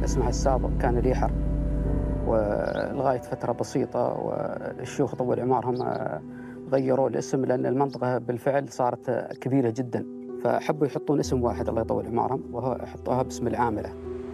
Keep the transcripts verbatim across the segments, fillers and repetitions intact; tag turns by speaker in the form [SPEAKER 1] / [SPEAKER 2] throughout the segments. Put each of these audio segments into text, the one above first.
[SPEAKER 1] اسمها السابق كان اليحر، ولغاية فترة بسيطة والشيوخ ضوء العمار هم غيروا الاسم لأن المنطقة بالفعل صارت كبيرة جدا، فحبوا يحطون اسم واحد الله يطول عمارهم وهو يحطوها باسم العاملة.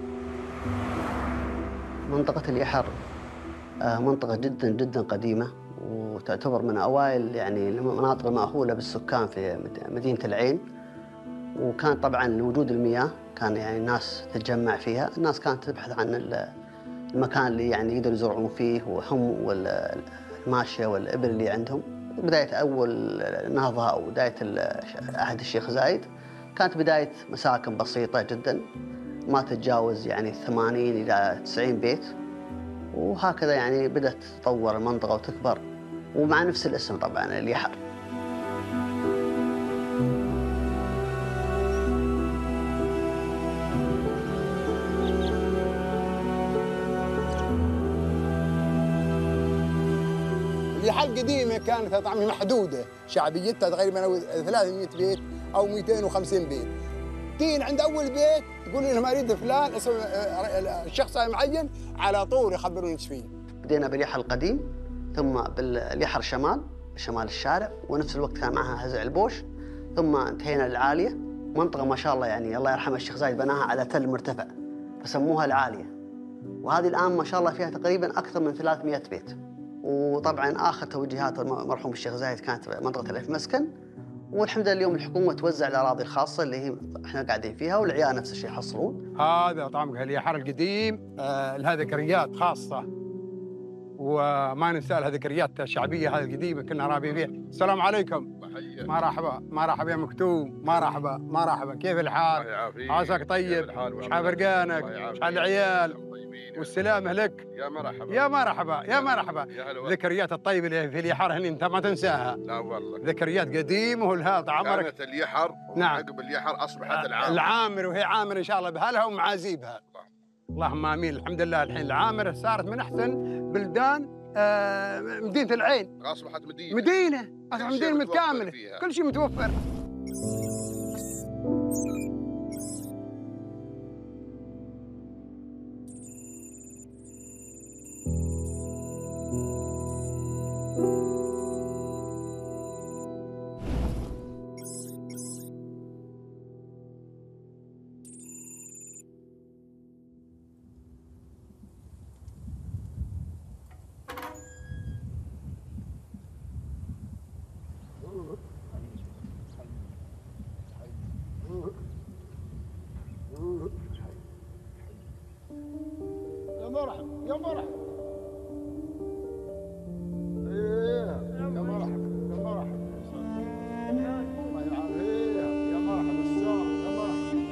[SPEAKER 2] منطقة اليحر منطقة جدا جدا قديمة، وتعتبر من أوائل يعني المناطق المأهولة بالسكان في مدينة العين. وكان طبعا لوجود المياه كان يعني الناس تتجمع فيها، الناس كانت تبحث عن المكان اللي يعني يقدروا يزرعون فيه وهم والماشية والإبل اللي عندهم. بداية أول نهضة أو بداية عهد الشيخ زايد كانت بداية مساكن بسيطة جدا ما تتجاوز يعني ثمانين إلى تسعين بيت، وهكذا يعني بدأت تتطور المنطقة وتكبر، ومع نفس الاسم طبعا اليحر.
[SPEAKER 3] اليحر القديمة كانت طبعا محدودة، شعبيتها تقريبا ثلاثمئة بيت أو مئتين وخمسين بيت. تين عند أول بيت تقول لهم أريد فلان اسم الشخص المعين، على طول يخبرون ايش فيه.
[SPEAKER 2] بدينا باليحر القديم، ثم باليحر الشمال شمال الشارع، ونفس الوقت كان معها هزع البوش، ثم انتهينا للعالية. منطقة ما شاء الله يعني الله يرحمه الشيخ زايد بناها على تل مرتفع فسموها العالية، وهذه الآن ما شاء الله فيها تقريبا أكثر من ثلاثمئة بيت. وطبعا آخر توجيهات المرحوم الشيخ زايد كانت منطقة الألف مسكن، والحمد لله اليوم الحكومة توزع الأراضي الخاصة اللي هي احنا قاعدين فيها، والعيال نفس الشيء يحصلون.
[SPEAKER 3] هذا طبعا اليحر القديم آه لها ذكريات خاصة، وما ننسى لها ذكريات شعبية هذه القديمة كنا رابين فيها. السلام عليكم. مرحبا مرحبا يا مكتوم، مرحبا مرحبا، كيف الحال؟ عساك طيب؟ شحال فرقانك؟ شحال العيال؟ والسلامة لك.
[SPEAKER 4] يا مرحبا
[SPEAKER 3] يا مرحبا يا مرحبا.
[SPEAKER 4] ذكريات
[SPEAKER 3] الطيبة اللي في اليحر هني انت ما تنساها.
[SPEAKER 4] لا والله
[SPEAKER 3] ذكريات قديمة ولها عمرك.
[SPEAKER 4] كانت اليحر
[SPEAKER 3] نعم.
[SPEAKER 4] عقب اليحر اصبحت العامر.
[SPEAKER 3] العامر، وهي عامر ان شاء الله بهالها ومعازيبها. اللهم امين. الحمد لله الحين العامر صارت من احسن بلدان آه مدينة العين.
[SPEAKER 4] اصبحت مدينة
[SPEAKER 3] مدينة اصبحت مدينة متكاملة، كل شيء متوفر.
[SPEAKER 5] يا مرحبا يا مرحبا. ايه يا مرحبا يا مرحبا. الله يعافيك يا مرحبا السلام يا مرحبا.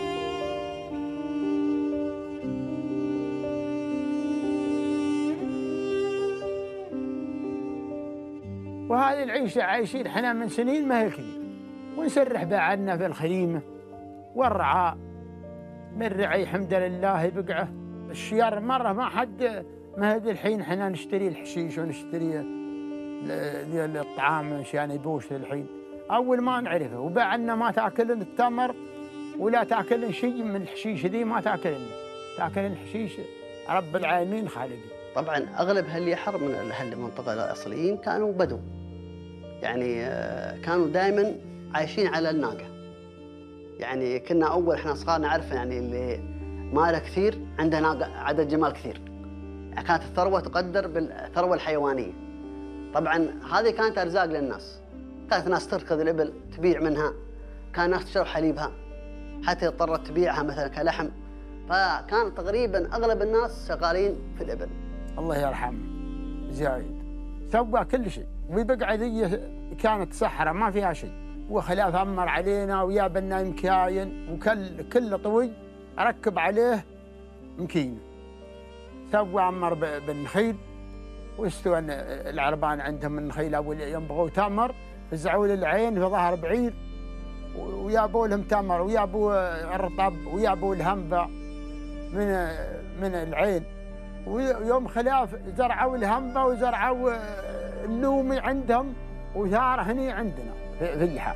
[SPEAKER 6] وهذه العيشة عايشين احنا من سنين ما هي كذي، ونسرح بعدنا في الخيمة والرعاء من رعي الحمد لله بقعه. الشيار مرة ما حد ما هذه الحين احنا نشتري الحشيش ونشتري الطعام عشان يبوش الحين، أول ما نعرفه. وبعدنا ما تاكلن التمر ولا تاكلن شيء من الحشيش ذي، ما تاكلن تاكلن الحشيش رب العالمين خالقي.
[SPEAKER 2] طبعا أغلب هاليحر من هالمنطقة الأصليين كانوا بدو، يعني كانوا دائما عايشين على الناقة. يعني كنا أول إحنا صغار نعرف يعني اللي ماله كثير عنده ناقة عدد جمال كثير، يعني كانت الثروة تقدر بالثروة الحيوانية. طبعا هذه كانت أرزاق للناس، كانت الناس تركض الإبل تبيع منها، كان الناس تشرب حليبها حتى اضطرت تبيعها مثلا كلحم، فكان تقريبا أغلب الناس شغالين في الإبل.
[SPEAKER 6] الله يرحمه زايد سوى كل شيء، وبقعة ذي كانت صحراء ما فيها شيء، وخلاف أمر علينا ويا بنا مكاين، وكل كل طوي ركب عليه مكينة. سوى عمر بالنخيل، واستوى العربان عندهم النخيل أول ينبغوا تمر فزعوا للعين في ظهر بعير، ويابوا لهم تمر ويابوا الرطب ويابوا الهنبع من من العين. ويوم خلاف زرعوا الهنبع وزرعوا اللومي عندهم وثار هني عندنا في اليحر.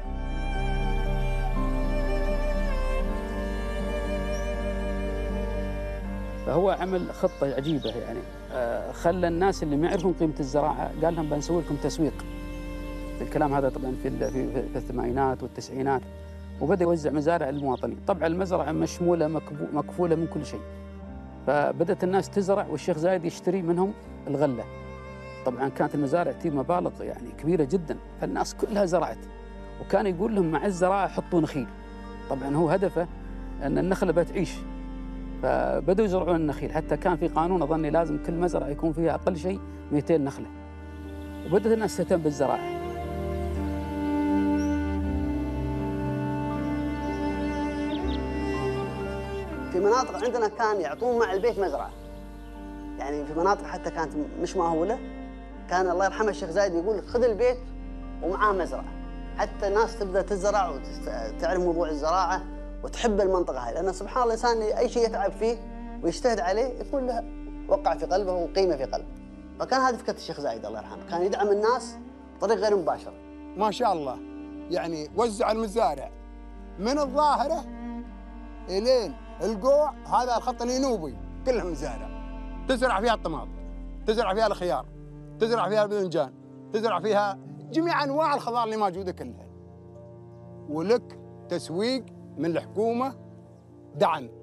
[SPEAKER 1] فهو عمل خطة عجيبة يعني، آه، خلى الناس اللي ما يعرفون قيمة الزراعة قال لهم بنسوي لكم تسويق. الكلام هذا طبعا في في في الثمانينات والتسعينات، وبدأ يوزع مزارع للمواطنين. طبعا المزرعة مشمولة مكفولة من كل شيء، فبدأت الناس تزرع والشيخ زايد يشتري منهم الغلة. طبعا كانت المزارع تجيب مبالغ يعني كبيرة جدا، فالناس كلها زرعت، وكان يقول لهم مع الزراعة حطوا نخيل. طبعا هو هدفه أن النخلة بتعيش، فبدأوا يزرعون النخيل، حتى كان في قانون أظني لازم كل مزرعة يكون فيها أقل شيء مئتين نخلة، وبدأت الناس تهتم بالزراعة.
[SPEAKER 2] في مناطق عندنا كان يعطون مع البيت مزرعة، يعني في مناطق حتى كانت مش مأهولة كان الله يرحمه الشيخ زايد يقول لك خذ البيت ومعاه مزرعة، حتى الناس تبدأ تزرع وتعرف موضوع الزراعة وتحب المنطقة هاي، لأن سبحان الله الإنسان أي شيء يتعب فيه ويجتهد عليه يكون له وقع في قلبه وقيمة في قلبه. فكان هذه فكرة الشيخ زايد الله يرحمه، كان يدعم الناس بطريقة غير مباشرة.
[SPEAKER 3] ما شاء الله يعني وزع المزارع من الظاهرة إلين القوع، هذا الخط الينوبي كلها مزارع، تزرع فيها الطماط، تزرع فيها الخيار، تزرع فيها الباذنجان، تزرع فيها جميع أنواع الخضار اللي موجودة كلها. ولك تسويق من الحكومة، دعم